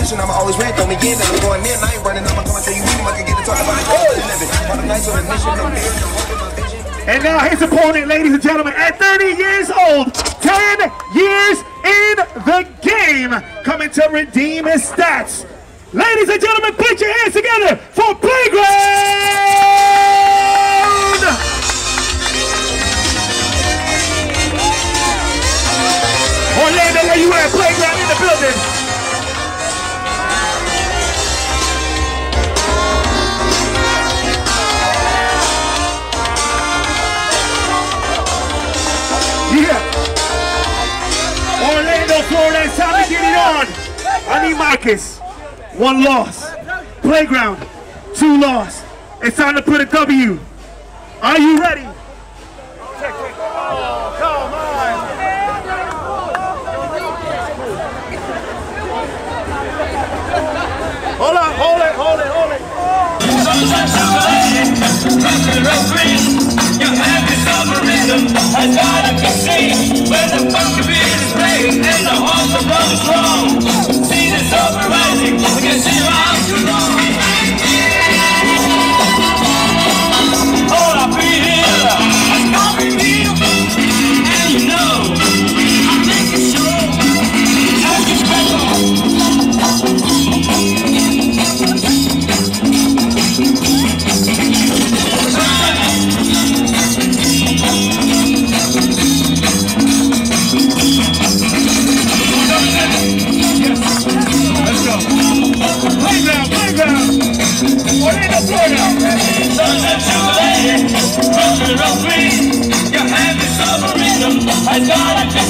position, I'ma always win. Throw me in, I'm going in. I ain't running, I'ma come and tell you when I can get to talk about it. All the nights on the mission, no beer, no working on vision. And now his opponent, ladies and gentlemen, at 30 years old, 10 years in the game, coming to redeem his stats. Ladies and gentlemen, put your hands together for Playground! Orlando, where you at? Playground in the building. Yeah. Orlando, Florida, it's time to get it on. I need Markus. 1 loss. Playground, 2 loss. It's time to put a W. Are you ready? Oh, come on. Hold on, hold it. Your habits of a rhythm has gotta be seen. When the funky beat is playing and the hearts are blowing strong. See the sun rising, we can see around too long. All I feel here is gonna be real. And you know, I'm making sure as you spread I got it.